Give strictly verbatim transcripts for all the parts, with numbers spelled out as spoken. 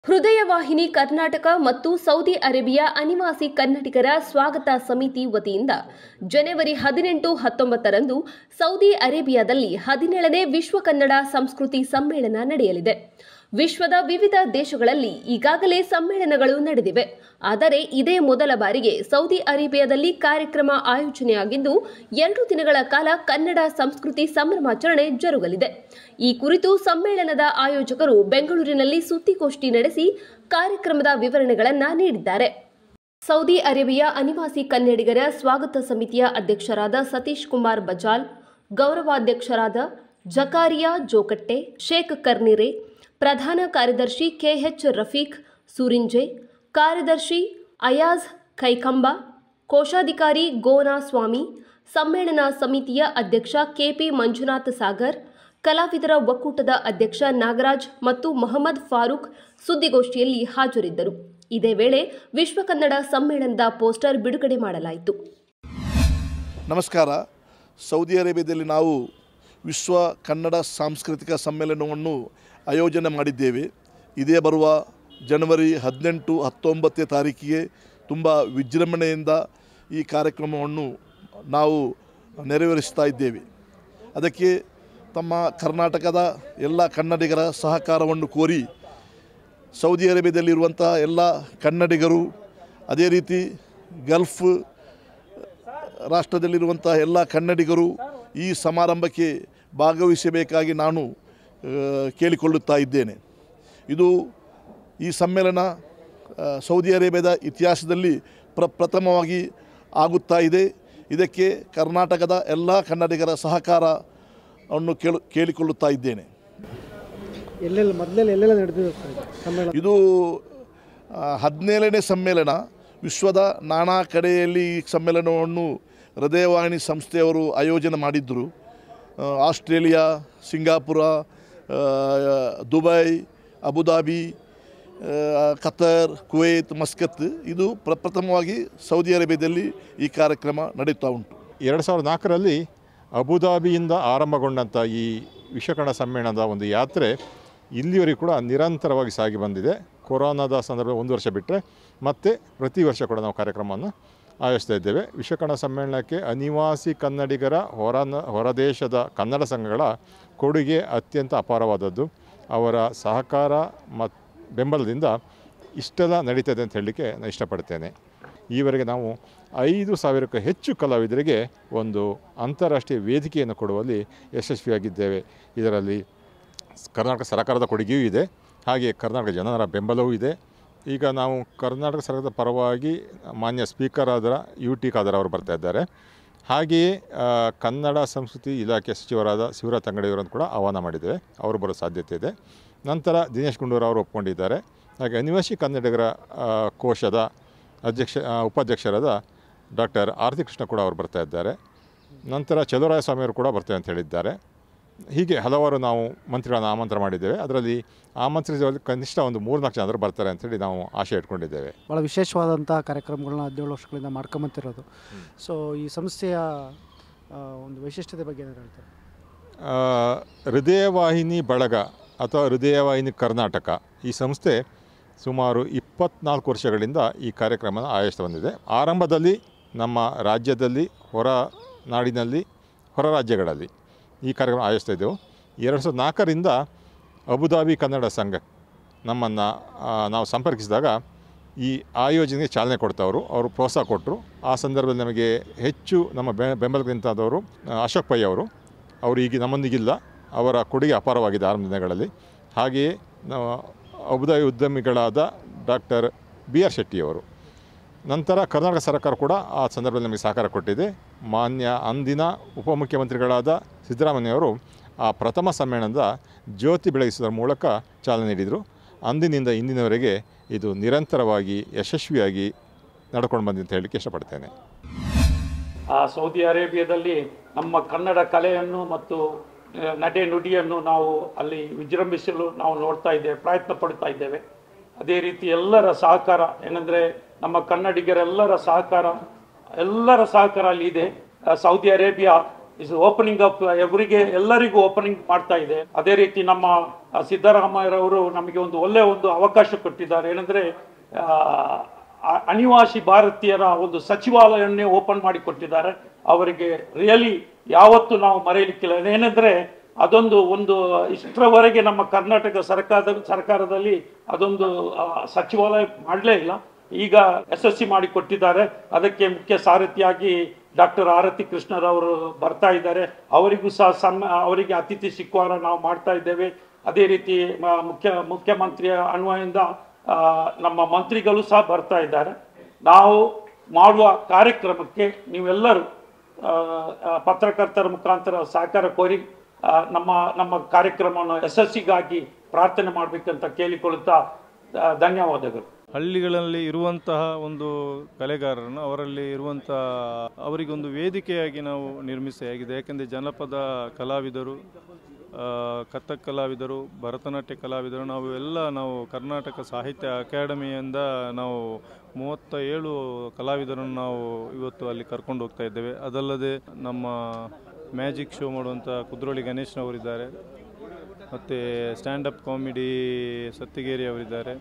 ಹೃದಯ ವಾಹಿನಿ ಕರ್ನಾಟಕ ಮತ್ತು ಸೌದಿ ಅರೇಬಿಯಾ ಅನಿವಾಸಿ ಕನ್ನಡಿಗರ ಸ್ವಾಗತ ಸಮಿತಿ ವತಿಯಿಂದ ಜನವರಿ ಹದಿನೆಂಟು ಹತ್ತೊಂಬತ್ತರಂದು ಸೌದಿ ಅರೇಬಿಯಾದಲ್ಲಿ ಹದಿನೇಳನೇ ವಿಶ್ವ ಕನ್ನಡ ಸಂಸ್ಕೃತಿ ಸಮ್ಮೇಳನ ನಡೆಯಲಿದೆ. ವಿಶ್ವದ ವಿವಿಧ ದೇಶಗಳಲ್ಲಿ ಈಗಾಗಲೇ ಸಮ್ಮೇಳನಗಳು ನಡೆದಿವೆ. ಆದರೆ ಇದೇ ಮೊದಲ ಬಾರಿಗೆ ಸೌದಿ ಅರೇಬಿಯಾದಲ್ಲಿ ಕಾರ್ಯಕ್ರಮ ಆಯೋಜನೆಯಾಗಿದ್ದು ಎರಡು ದಿನಗಳ ಕಾಲ ಕನ್ನಡ ಸಂಸ್ಕೃತಿ ಸಂಭ್ರಮಾಚರಣೆ ಜರುಗಲಿದೆ. ಈ ಕುರಿತು ಸಮ್ಮೇಳನದ ಆಯೋಜಕರು ಬೆಂಗಳೂರಿನಲ್ಲಿ ಸುದ್ದಿಗೋಷ್ಠಿ ನಡೆಸಿ ಕಾರ್ಯಕ್ರಮದ ವಿವರಣೆಗಳನ್ನು ನೀಡಿದ್ದಾರೆ. ಸೌದಿ ಅರೇಬಿಯಾ ಅನಿವಾಸಿ ಕನ್ನಡಿಗರ ಸ್ವಾಗತ ಸಮಿತಿಯ ಅಧ್ಯಕ್ಷರಾದ ಸತೀಶ್ ಕುಮಾರ್ ಬಜಾಲ್, ಗೌರವಾಧ್ಯಕ್ಷರಾದ ಜಕಾರಿಯಾ ಜೋಕಟ್ಟೆ, ಶೇಖ್ ಕರ್ನಿರೆ, ಪ್ರಧಾನ ಕಾರ್ಯದರ್ಶಿ ಕೆಎಚ್ ರಫೀಕ್ ಸೂರಿಂಜೆ, ಕಾರ್ಯದರ್ಶಿ ಅಯಾಜ್ ಕೈಕಂಬ, ಕೋಶಾಧಿಕಾರಿ ಗೋನಾ ಸ್ವಾಮಿ, ಸಮ್ಮೇಳನ ಸಮಿತಿಯ ಅಧ್ಯಕ್ಷ ಕೆಪಿ ಮಂಜುನಾಥ್ ಸಾಗರ್, ಕಲಾವಿದರ ಒಕ್ಕೂಟದ ಅಧ್ಯಕ್ಷ ನಾಗರಾಜ್ ಮತ್ತು ಮೊಹಮ್ಮದ್ ಫಾರೂಕ್ ಸುದ್ದಿಗೋಷ್ಠಿಯಲ್ಲಿ ಹಾಜರಿದ್ದರು. ಇದೇ ವೇಳೆ ವಿಶ್ವ ಕನ್ನಡ ಸಮ್ಮೇಳನದ ಪೋಸ್ಟರ್ ಬಿಡುಗಡೆ ಮಾಡಲಾಯಿತು. ನಮಸ್ಕಾರ. ಸೌದಿ ಅರೇಬಿಯಾದಲ್ಲಿ ನಾವು ವಿಶ್ವ ಕನ್ನಡ ಸಾಂಸ್ಕೃತಿಕ ಸಮ್ಮೇಳನವನ್ನು ಆಯೋಜನೆ ಮಾಡಿದ್ದೇವೆ. ಇದೇ ಬರುವ ಜನವರಿ ಹದಿನೆಂಟು ಹತ್ತೊಂಬತ್ತನೇ ತಾರೀಕಿಗೆ ತುಂಬ ವಿಜೃಂಭಣೆಯಿಂದ ಈ ಕಾರ್ಯಕ್ರಮವನ್ನು ನಾವು ನೆರವೇರಿಸ್ತಾ ಇದ್ದೇವೆ. ಅದಕ್ಕೆ ತಮ್ಮ ಕರ್ನಾಟಕದ ಎಲ್ಲ ಕನ್ನಡಿಗರ ಸಹಕಾರವನ್ನು ಕೋರಿ ಸೌದಿ ಅರೇಬಿಯಾದಲ್ಲಿರುವಂಥ ಎಲ್ಲ ಕನ್ನಡಿಗರು, ಅದೇ ರೀತಿ ಗಲ್ಫ್ ರಾಷ್ಟ್ರದಲ್ಲಿರುವಂಥ ಎಲ್ಲ ಕನ್ನಡಿಗರು ಈ ಸಮಾರಂಭಕ್ಕೆ ಭಾಗವಹಿಸಬೇಕಾಗಿ ನಾನು ಕೇಳಿಕೊಳ್ಳುತ್ತಾ ಇದ್ದೇನೆ. ಇದು ಈ ಸಮ್ಮೇಳನ ಸೌದಿ ಅರೇಬಿಯಾದ ಇತಿಹಾಸದಲ್ಲಿ ಪ್ರ ಪ್ರಥಮವಾಗಿ ಆಗುತ್ತಾ ಇದೆ. ಇದಕ್ಕೆ ಕರ್ನಾಟಕದ ಎಲ್ಲ ಕನ್ನಡಿಗರ ಸಹಕಾರವನ್ನು ಕೇಳು ಕೇಳಿಕೊಳ್ಳುತ್ತಾ ಇದ್ದೇನೆ. ಎಲ್ಲೆಲ್ಲ ಮೊದಲೆಲ್ಲ ಎಲ್ಲೆಲ್ಲ ನಡೆದಿದೆ ಸಮ್ಮೇಳನ? ಇದು ಹದಿನೇಳನೇ ಸಮ್ಮೇಳನ. ವಿಶ್ವದ ನಾನಾ ಕಡೆಯಲ್ಲಿ ಈ ಸಮ್ಮೇಳನವನ್ನು ಹೃದಯವಾಹಿನಿ ಸಂಸ್ಥೆಯವರು ಆಯೋಜನೆ ಮಾಡಿದ್ದರು. Australia, Singapore, Dubai, Abu Dhabi, Qatar, Kuwait, Muscat, ಇದು ಪ್ರಪ್ರಥಮವಾಗಿ ಸೌದಿ ಅರೇಬಿಯಾದಲ್ಲಿ ಈ ಕಾರ್ಯಕ್ರಮ ನಡೀತಾ ಉಂಟು. ಎರಡು ಸಾವಿರದ ನಾಲ್ಕರಲ್ಲಿ ಅಬುದಾಬಿಯಿಂದ ಆರಂಭಗೊಂಡಂಥ ಈ ವಿಶ್ವಕನ್ನಡ ಸಮ್ಮೇಳನದ ಒಂದು ಯಾತ್ರೆ ಇಲ್ಲಿವರೆಗೂ ಕೂಡ ನಿರಂತರವಾಗಿ ಸಾಗಿ ಬಂದಿದೆ. ಕೊರೋನಾದ ಸಂದರ್ಭ ಒಂದು ವರ್ಷ ಬಿಟ್ಟರೆ ಮತ್ತೆ ಪ್ರತಿ ವರ್ಷ ಕೂಡ ನಾವು ಕಾರ್ಯಕ್ರಮವನ್ನು ಆಯೋಜಿಸ್ತಾ ಇದ್ದೇವೆ. ವಿಶ್ವಕನ್ನಡ ಸಮ್ಮೇಳನಕ್ಕೆ ಅನಿವಾಸಿ ಕನ್ನಡಿಗರ ಹೊರ ಹೊರದೇಶದ ಕನ್ನಡ ಸಂಘಗಳ ಕೊಡುಗೆ ಅತ್ಯಂತ ಅಪಾರವಾದದ್ದು. ಅವರ ಸಹಕಾರ ಮತ್ತು ಬೆಂಬಲದಿಂದ ಇಷ್ಟೆಲ್ಲ ನಡೀತದೆ ಅಂತ ಹೇಳಲಿಕ್ಕೆ ನಾನು ಇಷ್ಟಪಡ್ತೇನೆ. ಈವರೆಗೆ ನಾವು ಐದು ಸಾವಿರಕ್ಕೂ ಹೆಚ್ಚು ಕಲಾವಿದರಿಗೆ ಒಂದು ಅಂತಾರಾಷ್ಟ್ರೀಯ ವೇದಿಕೆಯನ್ನು ಕೊಡುವಲ್ಲಿ ಯಶಸ್ವಿಯಾಗಿದ್ದೇವೆ. ಇದರಲ್ಲಿ ಕರ್ನಾಟಕ ಸರ್ಕಾರದ ಕೊಡುಗೆಯೂ ಇದೆ, ಹಾಗೆ ಕರ್ನಾಟಕ ಜನರ ಬೆಂಬಲವೂ ಇದೆ. ಈಗ ನಾವು ಕರ್ನಾಟಕ ಸರ್ಕಾರದ ಪರವಾಗಿ ಮಾನ್ಯ ಸ್ಪೀಕರ್ ಆದ ಯು ಟಿ ಖಾದರ್ ಅವರು ಬರ್ತಾ ಇದ್ದಾರೆ. ಹಾಗೆಯೇ ಕನ್ನಡ ಸಂಸ್ಕೃತಿ ಇಲಾಖೆ ಸಚಿವರಾದ ಶಿವರಾಜ್ ತಂಗಡಿಯವರನ್ನು ಕೂಡ ಆಹ್ವಾನ ಮಾಡಿದ್ದೇವೆ. ಅವರು ಬರೋ ಸಾಧ್ಯತೆ ಇದೆ. ನಂತರ ದಿನೇಶ್ ಗುಂಡೂರಾವ್ ಅವರು ಒಪ್ಕೊಂಡಿದ್ದಾರೆ. ಹಾಗೆ ಅನಿವಾಸಿ ಕನ್ನಡಿಗರ ಕೋಶದ ಅಧ್ಯಕ್ಷ ಉಪಾಧ್ಯಕ್ಷರಾದ ಡಾಕ್ಟರ್ ಆರತಿ ಕೃಷ್ಣ ಕೂಡ ಅವರು ಬರ್ತಾ ಇದ್ದಾರೆ. ನಂತರ ಚಲುವರಾಯ ಸ್ವಾಮಿಯವರು ಕೂಡ ಬರ್ತೇವೆ ಅಂತ ಹೇಳಿದ್ದಾರೆ. ಹೀಗೆ ಹಲವಾರು ನಾವು ಮಂತ್ರಿಗಳನ್ನು ಆಮಂತ್ರಣ ಮಾಡಿದ್ದೇವೆ. ಅದರಲ್ಲಿ ಆಮಂತ್ರಿಸುವಲ್ಲಿ ಕನಿಷ್ಠ ಒಂದು ಮೂರು ನಾಲ್ಕು ಜನರು ಬರ್ತಾರೆ ಅಂಥೇಳಿ ನಾವು ಆಶೆ ಇಟ್ಕೊಂಡಿದ್ದೇವೆ. ಭಾಳ ವಿಶೇಷವಾದಂಥ ಕಾರ್ಯಕ್ರಮಗಳನ್ನ ಹದಿನೇಳು ವರ್ಷಗಳಿಂದ ಮಾಡ್ಕೊಂಬಂತಿರೋದು. ಸೊ ಈ ಸಂಸ್ಥೆಯ ಒಂದು ವೈಶಿಷ್ಟ್ಯತೆ ಬಗ್ಗೆ ಏನಾದ್ರು ಹೇಳ್ತಾರೆ? ಹೃದಯವಾಹಿನಿ ಬಳಗ ಅಥವಾ ಹೃದಯವಾಹಿನಿ ಕರ್ನಾಟಕ ಈ ಸಂಸ್ಥೆ ಸುಮಾರು ಇಪ್ಪತ್ನಾಲ್ಕು ವರ್ಷಗಳಿಂದ ಈ ಕಾರ್ಯಕ್ರಮನ ಆಯೋಜಿಸ್ತಾ ಬಂದಿದೆ. ಆರಂಭದಲ್ಲಿ ನಮ್ಮ ರಾಜ್ಯದಲ್ಲಿ, ಹೊರ ನಾಡಿನಲ್ಲಿ, ಹೊರ ರಾಜ್ಯಗಳಲ್ಲಿ ಈ ಕಾರ್ಯಕ್ರಮ ಆಯೋಜಿಸ್ತಾ ಇದ್ದೆವು. ಎರಡು ಸಾವಿರದ ನಾಲ್ಕರಿಂದ ಅಬುದಾಬಿ ಕನ್ನಡ ಸಂಘ ನಮ್ಮನ್ನು ನಾವು ಸಂಪರ್ಕಿಸಿದಾಗ ಈ ಆಯೋಜನೆಗೆ ಚಾಲನೆ ಕೊಡ್ತವರು ಅವರು ಪ್ರೋತ್ಸಾಹ ಕೊಟ್ಟರು. ಆ ಸಂದರ್ಭದಲ್ಲಿ ನಮಗೆ ಹೆಚ್ಚು ನಮ್ಮ ಬೆ ಬೆಂಬಲದಿಂತಾದವರು ಅಶೋಕ್ ಪೈ ಅವರು ಅವರು ಈಗ ನಮ್ಮೊಂದಿಗಿಲ್ಲ. ಅವರ ಕೊಡುಗೆ ಅಪಾರವಾಗಿದೆ ಆರಂಭ ದಿನಗಳಲ್ಲಿ. ಹಾಗೆಯೇ ನಾವು ಅಬುದಾಬಿ ಉದ್ಯಮಿಗಳಾದ ಡಾಕ್ಟರ್ ಬಿ ಆರ್ ಶೆಟ್ಟಿಯವರು. ನಂತರ ಕರ್ನಾಟಕ ಸರ್ಕಾರ ಕೂಡ ಆ ಸಂದರ್ಭದಲ್ಲಿ ನಮಗೆ ಸಹಕಾರ ಕೊಟ್ಟಿದೆ. ಮಾನ್ಯ ಅಂದಿನ ಉಪಮುಖ್ಯಮಂತ್ರಿಗಳಾದ ಸಿದ್ದರಾಮಯ್ಯವರು ಆ ಪ್ರಥಮ ಸಮ್ಮೇಳನದ ಜ್ಯೋತಿ ಬೆಳಗಿಸುವುದರ ಮೂಲಕ ಚಾಲನೆ ನೀಡಿದರು. ಅಂದಿನಿಂದ ಇಂದಿನವರೆಗೆ ಇದು ನಿರಂತರವಾಗಿ ಯಶಸ್ವಿಯಾಗಿ ನಡ್ಕೊಂಡು ಬಂದಿದೆ ಅಂತ ಹೇಳಲಿಕ್ಕೆ ಇಷ್ಟಪಡ್ತೇನೆ. ಆ ಸೌದಿ ಅರೇಬಿಯಾದಲ್ಲಿ ನಮ್ಮ ಕನ್ನಡ ಕಲೆಯನ್ನು ಮತ್ತು ನಡೆ ನುಡಿಯನ್ನು ನಾವು ಅಲ್ಲಿ ವಿಜೃಂಭಿಸಲು ನಾವು ನೋಡ್ತಾ ಇದ್ದೇವೆ, ಪ್ರಯತ್ನ ಪಡ್ತಾ ಇದ್ದೇವೆ. ಅದೇ ರೀತಿ ಎಲ್ಲರ ಸಹಕಾರ ಏನಂದರೆ ನಮ್ಮ ಕನ್ನಡಿಗರೆಲ್ಲರ ಸಹಕಾರ ಎಲ್ಲರ ಸಹಕಾರ ಅಲ್ಲಿ ಇದೆ. Saudi Arabia is opening up ಎವರಿಗೆ ಎಲ್ಲರಿಗೂ ಓಪನಿಂಗ್ ಮಾಡ್ತಾ ಇದೆ. ಅದೇ ರೀತಿ ನಮ್ಮ ಸಿದ್ದರಾಮಯ್ಯರವರು ನಮಗೆ ಒಂದು ಒಳ್ಳೆಯ ಒಂದು ಅವಕಾಶ ಕೊಟ್ಟಿದ್ದಾರೆ. ಏನಂದರೆ ಅನಿವಾಸಿ ಭಾರತೀಯರ ಒಂದು ಸಚಿವಾಲಯವನ್ನೇ ಓಪನ್ ಮಾಡಿ ಕೊಟ್ಟಿದ್ದಾರೆ. ಅವರಿಗೆ ರಿಯಲಿ ಯಾವತ್ತೂ ನಾವು ಮರೆಯಲಿಕ್ಕಿಲ್ಲ. ಏನಂದರೆ ಅದೊಂದು ಒಂದು ಇಷ್ಟರವರೆಗೆ ನಮ್ಮ ಕರ್ನಾಟಕ ಸರ್ಕಾರದ ಸರ್ಕಾರದಲ್ಲಿ ಅದೊಂದು ಸಚಿವಾಲಯ ಮಾಡಲೇ ಇಲ್ಲ. ಈಗ ಯಶಸ್ವಿ ಮಾಡಿ ಕೊಟ್ಟಿದ್ದಾರೆ. ಅದಕ್ಕೆ ಮುಖ್ಯ ಸಾರಥಿಯಾಗಿ ಡಾಕ್ಟರ್ ಆರತಿ ಕೃಷ್ಣರವರು ಬರ್ತಾ ಇದ್ದಾರೆ. ಅವರಿಗೂ ಸಹ ಸನ್ಮ ಅವರಿಗೆ ಅತಿಥಿ ಸಿಕ್ಕುವಾರ ನಾವು ಮಾಡ್ತಾ ಇದ್ದೇವೆ. ಅದೇ ರೀತಿ ಮುಖ್ಯ ಮುಖ್ಯಮಂತ್ರಿಯ ಅನ್ವಯದಿಂದ ನಮ್ಮ ಮಂತ್ರಿಗಳು ಸಹ ಬರ್ತಾ ಇದ್ದಾರೆ. ನಾವು ಮಾಡುವ ಕಾರ್ಯಕ್ರಮಕ್ಕೆ ನೀವೆಲ್ಲರೂ ಪತ್ರಕರ್ತರ ಮುಖಾಂತರ ಸಹಕಾರ ಕೋರಿ ನಮ್ಮ ನಮ್ಮ ಕಾರ್ಯಕ್ರಮವನ್ನು ಯಶಸ್ವಿಗಾಗಿ ಪ್ರಾರ್ಥನೆ ಮಾಡಬೇಕಂತ ಕೇಳಿಕೊಳ್ಳುತ್ತಾ ಧನ್ಯವಾದಗಳು. ಹಳ್ಳಿಗಳಲ್ಲಿ ಇರುವಂತಹ ಒಂದು ಕಲೆಗಾರರನ್ನು ಅವರಲ್ಲಿ ಇರುವಂಥ ಅವರಿಗೊಂದು ವೇದಿಕೆಯಾಗಿ ನಾವು ನಿರ್ಮಿಸಿಯಾಗಿದೆ. ಯಾಕೆಂದರೆ ಜನಪದ ಕಲಾವಿದರು, ಕಥಕ್ ಕಲಾವಿದರು, ಭರತನಾಟ್ಯ ಕಲಾವಿದರು ನಾವು ಎಲ್ಲ ನಾವು ಕರ್ನಾಟಕ ಸಾಹಿತ್ಯ ಅಕಾಡೆಮಿಯಿಂದ ನಾವು ಮೂವತ್ತ ಏಳು ಕಲಾವಿದರನ್ನು ನಾವು ಇವತ್ತು ಅಲ್ಲಿ ಕರ್ಕೊಂಡು ಹೋಗ್ತಾ ಇದ್ದೇವೆ. ಅದಲ್ಲದೆ ನಮ್ಮ ಮ್ಯಾಜಿಕ್ ಶೋ ಮಾಡುವಂಥ ಕುದ್ರೋಳಿ ಗಣೇಶ್ನವರಿದ್ದಾರೆ, ಮತ್ತು ಸ್ಟ್ಯಾಂಡಪ್ ಕಾಮಿಡಿ ಸತ್ತಿಗೇರಿ ಅವರಿದ್ದಾರೆ,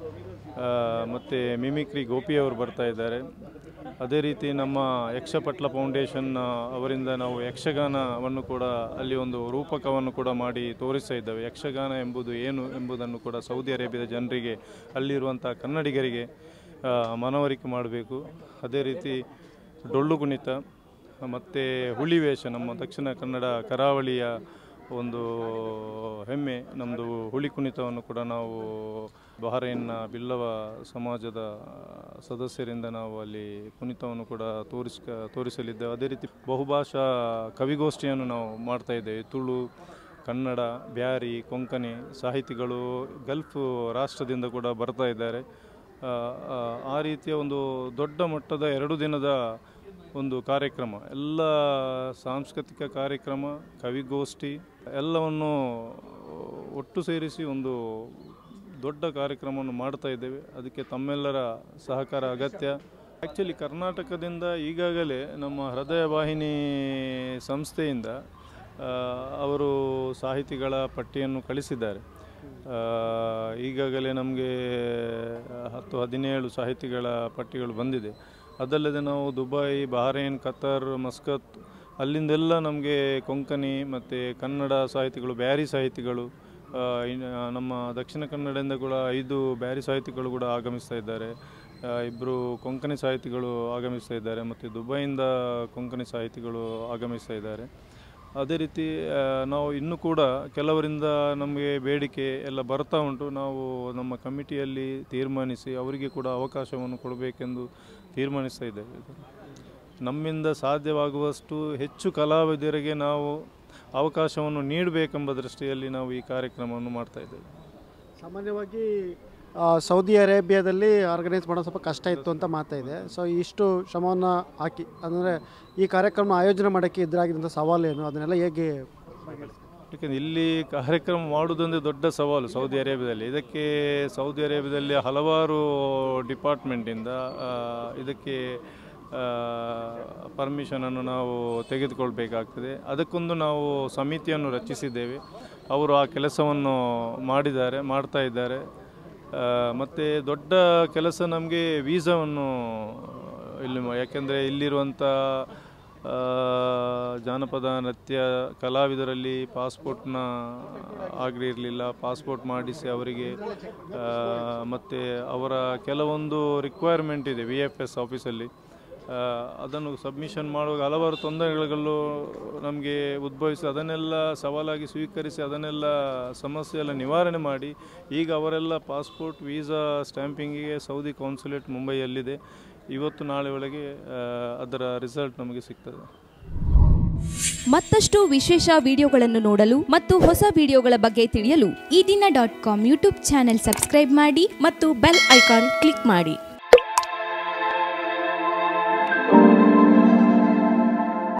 ಮತ್ತು ಮಿಮಿಕ್ರಿ ಗೋಪಿಯವರು ಬರ್ತಾ ಇದ್ದಾರೆ. ಅದೇ ರೀತಿ ನಮ್ಮ ಯಕ್ಷಪಟ್ಲ ಫೌಂಡೇಶನ್ ಅವರಿಂದ ನಾವು ಯಕ್ಷಗಾನವನ್ನು ಕೂಡ ಅಲ್ಲಿ ಒಂದು ರೂಪಕವನ್ನು ಕೂಡ ಮಾಡಿ ತೋರಿಸ್ತಾ ಇದ್ದೇವೆ. ಯಕ್ಷಗಾನ ಎಂಬುದು ಏನು ಎಂಬುದನ್ನು ಕೂಡ ಸೌದಿ ಅರೇಬಿಯಾದ ಜನರಿಗೆ, ಅಲ್ಲಿರುವಂಥ ಕನ್ನಡಿಗರಿಗೆ ಮನವರಿಕೆ ಮಾಡಬೇಕು. ಅದೇ ರೀತಿ ಡೊಳ್ಳು ಕುಣಿತ ಮತ್ತು ಹುಲಿವೇಷ, ನಮ್ಮ ದಕ್ಷಿಣ ಕನ್ನಡ ಕರಾವಳಿಯ ಒಂದು ಹೆಮ್ಮೆ ನಮ್ಮದು ಹುಲಿ ಕುಣಿತವನ್ನು ಕೂಡ ನಾವು ಬಹರೈನ್ನ ಬಿಲ್ಲವ ಸಮಾಜದ ಸದಸ್ಯರಿಂದ ನಾವು ಅಲ್ಲಿ ಕುಣಿತವನ್ನು ಕೂಡ ತೋರಿಸ್ ತೋರಿಸಲಿದ್ದೇವೆ. ಅದೇ ರೀತಿ ಬಹುಭಾಷಾ ಕವಿಗೋಷ್ಠಿಯನ್ನು ನಾವು ಮಾಡ್ತಾ ಇದ್ದೇವೆ. ತುಳು, ಕನ್ನಡ, ಬ್ಯಾರಿ, ಕೊಂಕಣಿ ಸಾಹಿತಿಗಳು ಗಲ್ಫ್ ರಾಷ್ಟ್ರದಿಂದ ಕೂಡ ಬರ್ತಾ ಇದ್ದಾರೆ. ಆ ರೀತಿಯ ಒಂದು ದೊಡ್ಡ ಮಟ್ಟದ ಎರಡು ದಿನದ ಒಂದು ಕಾರ್ಯಕ್ರಮ, ಎಲ್ಲ ಸಾಂಸ್ಕೃತಿಕ ಕಾರ್ಯಕ್ರಮ, ಕವಿಗೋಷ್ಠಿ ಎಲ್ಲವನ್ನು ಒಟ್ಟು ಸೇರಿಸಿ ಒಂದು ದೊಡ್ಡ ಕಾರ್ಯಕ್ರಮವನ್ನು ಮಾಡ್ತಾ ಇದ್ದೇವೆ. ಅದಕ್ಕೆ ತಮ್ಮೆಲ್ಲರ ಸಹಕಾರ ಅಗತ್ಯ. ಆ್ಯಕ್ಚುಲಿ ಕರ್ನಾಟಕದಿಂದ ಈಗಾಗಲೇ ನಮ್ಮ ಹೃದಯ ವಾಹಿನಿ ಸಂಸ್ಥೆಯಿಂದ ಅವರು ಸಾಹಿತಿಗಳ ಪಟ್ಟಿಯನ್ನು ಕಳಿಸಿದ್ದಾರೆ. ಈಗಾಗಲೇ ನಮಗೆ ಹತ್ತು ಹದಿನೇಳು ಸಾಹಿತಿಗಳ ಪಟ್ಟಿಗಳು ಬಂದಿದೆ. ಅದಲ್ಲದೆ ನಾವು ದುಬೈ, ಬಹರೈನ್, ಕತಾರ್, ಮಸ್ಕತ್ ಅಲ್ಲಿಂದೆಲ್ಲ ನಮಗೆ ಕೊಂಕಣಿ ಮತ್ತು ಕನ್ನಡ ಸಾಹಿತಿಗಳು, ಬ್ಯಾರಿ ಸಾಹಿತಿಗಳು, ನಮ್ಮ ದಕ್ಷಿಣ ಕನ್ನಡದಿಂದ ಕೂಡ ಐದು ಬ್ಯಾರಿ ಸಾಹಿತಿಗಳು ಕೂಡ ಆಗಮಿಸ್ತಾ ಇದ್ದಾರೆ. ಇಬ್ಬರು ಕೊಂಕಣಿ ಸಾಹಿತಿಗಳು ಆಗಮಿಸ್ತಾ ಇದ್ದಾರೆ ಮತ್ತು ದುಬೈಯಿಂದ ಕೊಂಕಣಿ ಸಾಹಿತಿಗಳು ಆಗಮಿಸ್ತಾ ಇದ್ದಾರೆ. ಅದೇ ರೀತಿ ನಾವು ಇನ್ನೂ ಕೂಡ ಕೆಲವರಿಂದ ನಮಗೆ ಬೇಡಿಕೆ ಎಲ್ಲ ಬರ್ತಾ ಉಂಟು. ನಾವು ನಮ್ಮ ಕಮಿಟಿಯಲ್ಲಿ ತೀರ್ಮಾನಿಸಿ ಅವರಿಗೆ ಕೂಡ ಅವಕಾಶವನ್ನು ಕೊಡಬೇಕೆಂದು ತೀರ್ಮಾನಿಸ್ತಾ ಇದ್ದೇವೆ. ನಮ್ಮಿಂದ ಸಾಧ್ಯವಾಗುವಷ್ಟು ಹೆಚ್ಚು ಕಲಾವಿದರಿಗೆ ನಾವು ಅವಕಾಶವನ್ನು ನೀಡಬೇಕೆಂಬ ದೃಷ್ಟಿಯಲ್ಲಿ ನಾವು ಈ ಕಾರ್ಯಕ್ರಮವನ್ನು ಮಾಡ್ತಾ ಇದ್ದೇವೆ. ಸಾಮಾನ್ಯವಾಗಿ ಸೌದಿ ಅರೇಬಿಯಾದಲ್ಲಿ ಆರ್ಗನೈಸ್ ಮಾಡೋದು ಸ್ವಲ್ಪ ಕಷ್ಟ ಇತ್ತು ಅಂತ ಮಾತಾಯಿದೆ. ಸೊ ಇಷ್ಟು ಶ್ರಮವನ್ನು ಹಾಕಿ ಅಂದರೆ ಈ ಕಾರ್ಯಕ್ರಮ ಆಯೋಜನೆ ಮಾಡೋಕ್ಕೆ ಎದುರಾಗಿದ್ದಂಥ ಸವಾಲೇನು, ಅದನ್ನೆಲ್ಲ ಹೇಗೆ? ಯಾಕೆಂದರೆ ಇಲ್ಲಿ ಕಾರ್ಯಕ್ರಮ ಮಾಡುವುದೊಂದೇ ದೊಡ್ಡ ಸವಾಲು ಸೌದಿ ಅರೇಬಿಯಾದಲ್ಲಿ. ಇದಕ್ಕೆ ಸೌದಿ ಅರೇಬಿಯಾದಲ್ಲಿ ಹಲವಾರು ಡಿಪಾರ್ಟ್ಮೆಂಟಿಂದ ಇದಕ್ಕೆ ಪರ್ಮಿಷನನ್ನು ನಾವು ತೆಗೆದುಕೊಳ್ಬೇಕಾಗ್ತದೆ. ಅದಕ್ಕೊಂದು ನಾವು ಸಮಿತಿಯನ್ನು ರಚಿಸಿದ್ದೇವೆ. ಅವರು ಆ ಕೆಲಸವನ್ನು ಮಾಡಿದ್ದಾರೆ, ಮಾಡ್ತಾ ಇದ್ದಾರೆ. ಮತ್ತು ದೊಡ್ಡ ಕೆಲಸ ನಮಗೆ ವೀಸಾವನ್ನು ಇಲ್ಲಿ, ಯಾಕೆಂದರೆ ಇಲ್ಲಿರುವಂಥ ಜಾನಪದ ನೃತ್ಯ ಕಲಾವಿದರಲ್ಲಿ ಪಾಸ್ಪೋರ್ಟ್ನ ಆಗಿರಲಿಲ್ಲ. ಪಾಸ್ಪೋರ್ಟ್ ಮಾಡಿಸಿ ಅವರಿಗೆ ಮತ್ತು ಅವರ ಕೆಲವೊಂದು ರಿಕ್ವೈರ್ಮೆಂಟ್ ಇದೆ ವಿ ಎಫ್ ಎಸ್ ಆಫೀಸಲ್ಲಿ. ಅದನ್ನು ಸಬ್ಮಿಷನ್ ಮಾಡುವಾಗ ಹಲವಾರು ತೊಂದರೆಗಳು ನಮಗೆ ಉದ್ಭವಿಸಿ ಅದನ್ನೆಲ್ಲ ಸವಾಲಾಗಿ ಸ್ವೀಕರಿಸಿ ಅದನ್ನೆಲ್ಲ ಸಮಸ್ಯೆಯೆಲ್ಲ ನಿವಾರಣೆ ಮಾಡಿ ಈಗ ಅವರೆಲ್ಲ ಪಾಸ್ಪೋರ್ಟ್, ವೀಸಾ ಸ್ಟ್ಯಾಂಪಿಂಗಿಗೆ ಸೌದಿ ಕೌನ್ಸುಲೇಟ್ ಮುಂಬೈಯಲ್ಲಿದೆ. ಇವತ್ತು ನಾಳೆ ಒಳಗೆ ಅದರ ರಿಸಲ್ಟ್ ನಮಗೆ ಸಿಗ್ತದೆ. ಮತ್ತಷ್ಟು ವಿಶೇಷ ವಿಡಿಯೋಗಳನ್ನು ನೋಡಲು ಮತ್ತು ಹೊಸ ವಿಡಿಯೋಗಳ ಬಗ್ಗೆ ತಿಳಿಯಲು Ee Dina dot com YouTube channel subscribe ಮಾಡಿ ಮತ್ತು ಬೆಲ್ ಐಕಾನ್ ಕ್ಲಿಕ್ ಮಾಡಿ.